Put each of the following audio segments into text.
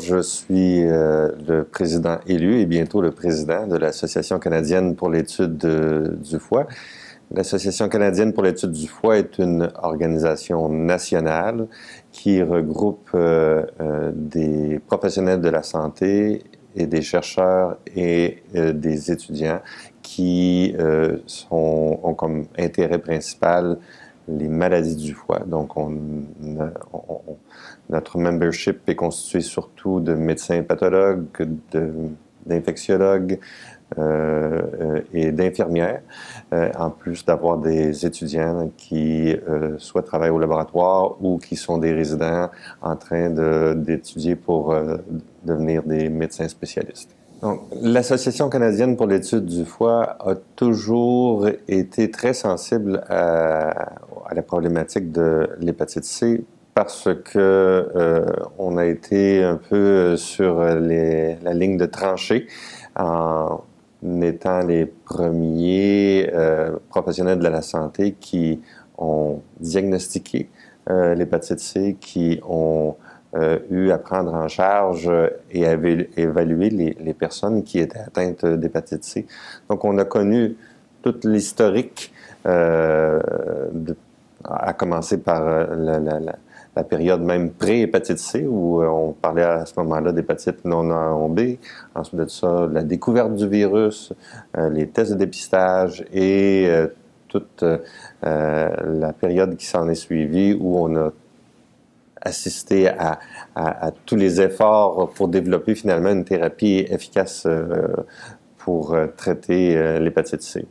Je suis le président élu et bientôt le président de l'Association canadienne pour l'étude du foie. L'Association canadienne pour l'étude du foie est une organisation nationale qui regroupe des professionnels de la santé et des chercheurs et des étudiants qui ont comme intérêt principal les maladies du foie. Donc, notre membership est constitué surtout de médecins pathologues, d'infectiologues et d'infirmières, en plus d'avoir des étudiants qui soit travaillent au laboratoire ou qui sont des résidents en train d'étudier pour devenir des médecins spécialistes. Donc, l'Association canadienne pour l'étude du foie a toujours été très sensible à la problématique de l'hépatite C parce que on a été un peu sur la ligne de tranchée en étant les premiers professionnels de la santé qui ont diagnostiqué l'hépatite C, qui ont eu à prendre en charge et à évaluer les personnes qui étaient atteintes d'hépatite C. Donc, on a connu toute l'historique, à commencer par la période même pré-hépatite C, où on parlait à ce moment-là d'hépatite non A B. Ensuite de ça, la découverte du virus, les tests de dépistage et toute la période qui s'en est suivie, où on a assisté à tous les efforts pour développer finalement une thérapie efficace pour traiter l'hépatite C.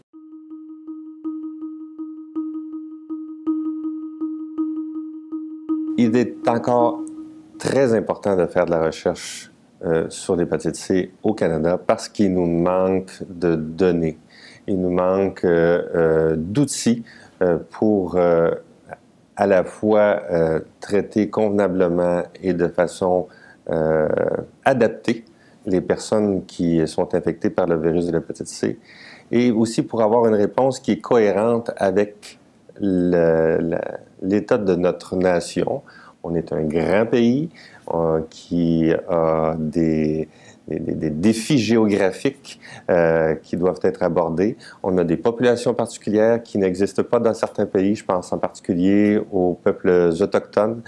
Il est encore très important de faire de la recherche sur l'hépatite C au Canada parce qu'il nous manque de données. Il nous manque d'outils pour à la fois traiter convenablement et de façon adaptée les personnes qui sont infectées par le virus de l'hépatite C, et aussi pour avoir une réponse qui est cohérente avec l'état de notre nation. On est un grand pays qui a des défis géographiques qui doivent être abordés. On a des populations particulières qui n'existent pas dans certains pays. Je pense en particulier aux peuples autochtones.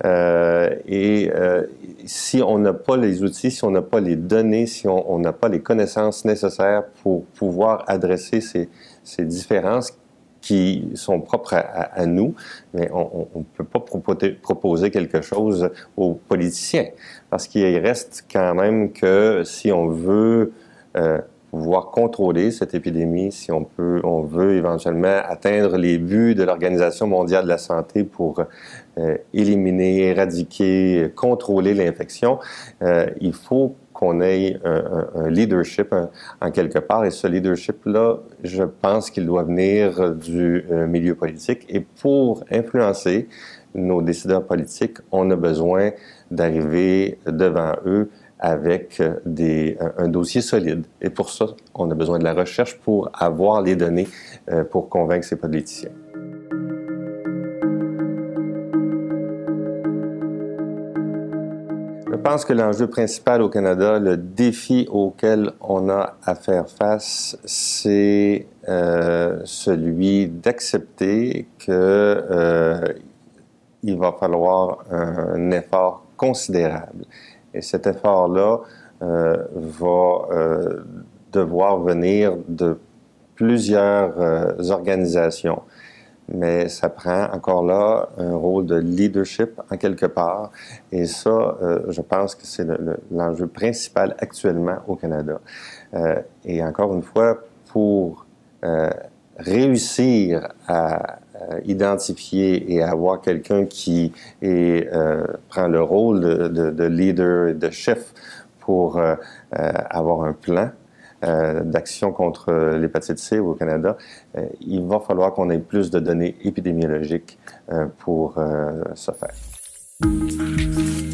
Si on n'a pas les outils, si on n'a pas les données, si on n'a pas les connaissances nécessaires pour pouvoir adresser ces différences qui sont propres à nous, mais on ne peut pas proposer quelque chose aux politiciens. Parce qu'il reste quand même que si on veut pouvoir contrôler cette épidémie, si on veut éventuellement atteindre les buts de l'Organisation mondiale de la santé pour éliminer, éradiquer, contrôler l'infection, il faut qu'on ait un leadership en quelque part. Et ce leadership-là, je pense qu'il doit venir du milieu politique. Et pour influencer nos décideurs politiques, on a besoin d'arriver devant eux avec un dossier solide. Et pour ça, on a besoin de la recherche pour avoir les données pour convaincre ces politiciens. Je pense que l'enjeu principal au Canada, le défi auquel on a à faire face, c'est celui d'accepter que il va falloir un effort considérable. Et cet effort-là va devoir venir de plusieurs organisations. Mais ça prend encore là un rôle de leadership en quelque part. Et ça, je pense que c'est l'enjeu principal actuellement au Canada. Et encore une fois, pour réussir à identifier et à avoir quelqu'un qui prend le rôle de leader et de chef pour avoir un plan d'action contre l'hépatite C au Canada, il va falloir qu'on ait plus de données épidémiologiques pour ce faire.